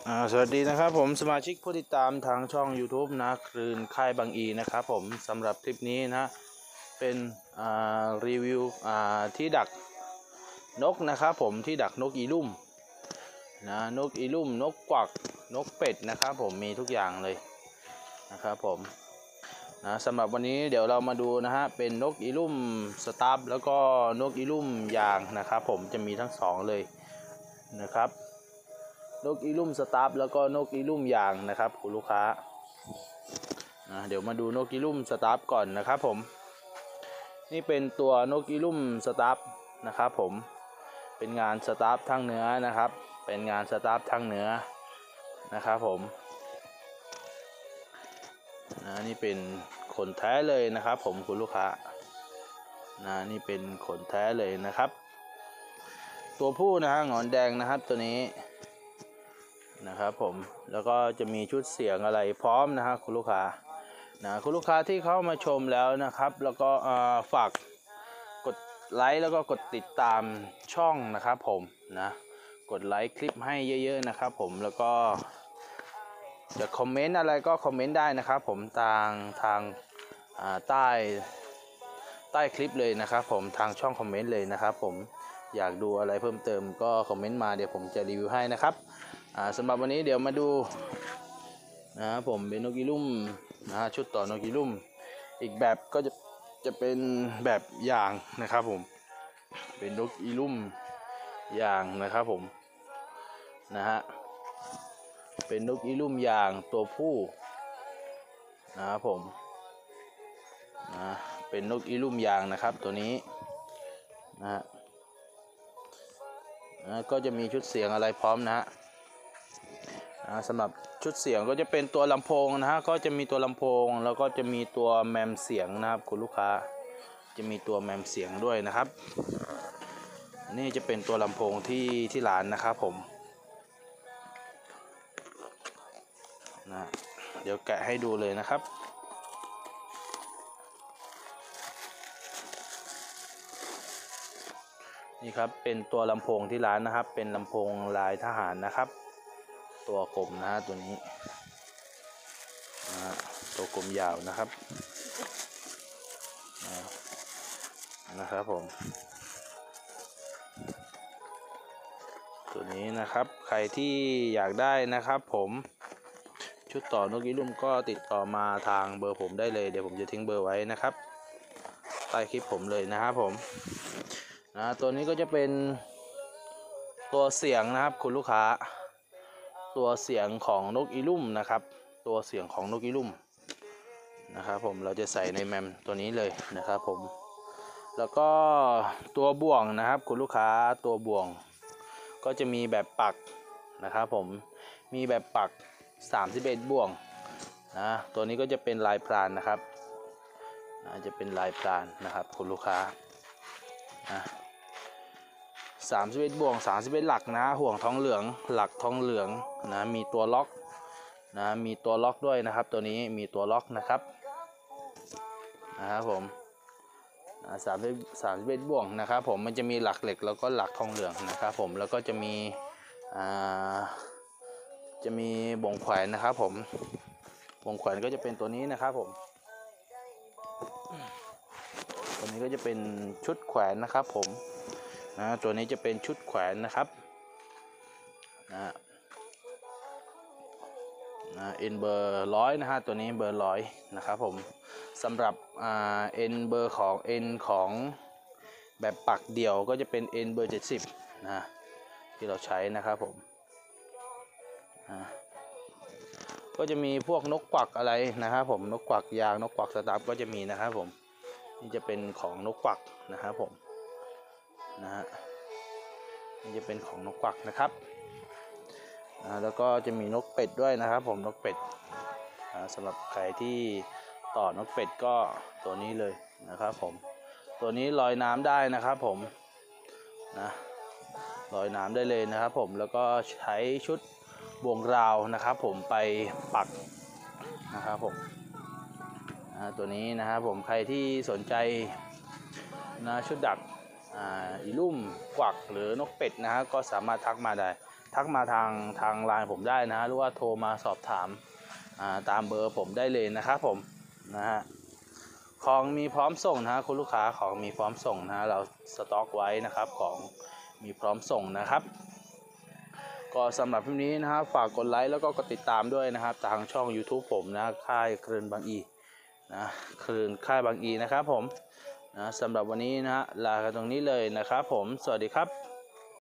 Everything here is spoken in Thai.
สวัสดีนะครับผมสมาชิกผู้ติดตามทางช่อง YouTube นะคลื่นค่ายบางอีนะครับผมสำหรับคลิปนี้นะเป็นรีวิวที่ดักนกนะครับผมที่ดักนกอีลุ่มนะนกอีลุ่มนกกวักนกเป็ดนะครับผมมีทุกอย่างเลยนะครับผมนะสำหรับวันนี้เดี๋ยวเรามาดูนะฮะเป็นนกอีลุ่มสตาร์ฟแล้วก็นกอีลุ่มยางนะครับผมจะมีทั้งสองเลยนะครับนกอีลุ่มสตาร์ฟแล้วก็นกอีลุ่มยางนะครับคุณลูกค้าเดี๋ยวมาดูนกอีลุ่มสตาร์ฟก่อนนะครับผมนี่เป็นตัวนกอีลุ่มสตาร์ฟนะครับผมเป็นงานสตาร์ฟทางเหนือนะครับเป็นงานสตาร์ฟทางเหนือนะครับผมนี่เป็นขนแท้เลยนะครับผมคุณลูกค้านี่เป็นขนแท้เลยนะครับตัวผู้นะฮะหงอนแดงนะครับตัวนี้นะครับผมแล้วก็จะมีชุดเสียงอะไรพร้อมนะฮะคุณลูกค้าคุณลูกค้าที่เข้ามาชมแล้วนะครับแล้วก็ฝากกดไลค์แล้วก็กดติดตามช่องนะครับผมกดไลค์คลิปให้เยอะๆนะครับผมแล้วก็จะคอมเมนต์อะไรก็คอมเมนต์ได้นะครับผมทางใต้คลิปเลยนะครับผมทางช่องคอมเมนต์เลยนะครับผมอยากดูอะไรเพิ่มเติมก็คอมเมนต์มาเดี๋ยวผมจะรีวิวให้นะครับสำหรับวันนี้เดี๋ยวมาดูผมเป็นนกอีลุ่มชุดต่อนกอีลุ่มอีกแบบก็จะเป็นแบบยางนะครับผมเป็นนกอีลุ่มยางนะครับผมเป็นนกอีลุ่มยางตัวผู้นะครับผมเป็นนกอีลุ่มยางนะครับตัวนี้ก็จะมีชุดเสียงอะไรพร้อมสำหรับชุดเสียงก็จะเป็นตัวลำโพงก็จะมีตัวลำโพงแล้วก็จะมีตัวแมมเสียงนะครับคุณลูกค้าจะมีตัวแมมเสียงด้วยนะครับนี่จะเป็นตัวลำโพงที่ร้านนะครับผมเดี๋ยวแกะให้ดูเลยนะครับนี่ครับเป็นตัวลำโพงที่ร้านนะครับเป็นลำโพงลายทหารนะครับตัวกลมตัวนี้ตัวกลมยาวนะครับผมตัวนี้นะครับใครที่อยากได้นะครับผมชุดต่อนกอีลุ่มก็ติดต่อมาทางเบอร์ผมได้เลยเดี๋ยวผมจะทิ้งเบอร์ไว้นะครับใต้คลิปผมเลยนะครับผมตัวนี้ก็จะเป็นตัวเสียงนะครับคุณลูกค้าตัวเสียงของนกอีลุ่มนะครับตัวเสียงของนกอีลุ่มนะครับผมเราจะใส่ในแมมตัวนี้เลยนะครับผมแล้วก็ตัวบ่วงนะครับคุณลูกค้าตัวบ่วงก็จะมีแบบปักนะครับผมมีแบบปัก31บ่วงตัวนี้ก็จะเป็นลายพรานนะครับจะเป็นลายพรานนะครับคุณลูกค้า31บ่วง31หลักห่วงทองเหลืองหลักทองเหลืองมีตัวล็อกมีตัวล็อกด้วยนะครับตัวนี้มีตัวล็อกนะครับผม31บ่วงนะครับผมมันจะมีหลักเหล็กแล้วก็หลักทองเหลืองนะครับผมแล้วก็จะมีบ่งแขวนนะครับผมบ่งแขวนก็จะเป็นตัวนี้นะครับผมตัวนี้ก็จะเป็นชุดแขวนนะครับผมตัวนี้จะเป็นชุดแขวนนะครับเอ็นเบอร์100ตัวนี้เบอร์100นะครับผมสำหรับเอ็นเบอร์ของเอ็นของแบบปักเดี่ยวก็จะเป็นเอ็นเบอร์70ที่เราใช้นะครับผมก็จะมีพวกนกกวักอะไรนะครับผมนกกวักยางนกกวักสตาร์ฟก็จะมีนะครับผมนี่จะเป็นของนกกวักนะครับผมนี่จะเป็นของนกกวักนะครับแล้วก็จะมีนกเป็ดด้วยนะครับผมนกเป็ดสำหรับใครที่ต่อนกเป็ดก็ตัวนี้เลยนะครับผมตัวนี้ลอยน้ำได้นะครับผมลอยน้ำได้เลยนะครับผมแล้วก็ใช้ชุดบ่วงราวนะครับผมไปปักนะครับผมตัวนี้นะครับผมใครที่สนใจชุดดักอีลุ่มกวักหรือนกเป็ดก็สามารถทักทักมาทางไลน์ผมได้นะหรือว่าโทรมาสอบถามตามเบอร์ผมได้เลยนะครับผมนะฮะของมีพร้อมส่งนะคุณลูกค้าของมีพร้อมส่งนะเราสต็อกไว้นะครับของมีพร้อมส่งนะครับก็สำหรับคลิปนี้นะครับฝากกดไลค์แล้วก็กดติดตามด้วยนะครับทางช่อง YouTube ผมนะค่ายคลื่นบางอีนะคลื่นค่ายบางอีนะครับผมนะสำหรับวันนี้นะฮะลากันตรงนี้เลยนะครับผมสวัสดีครับ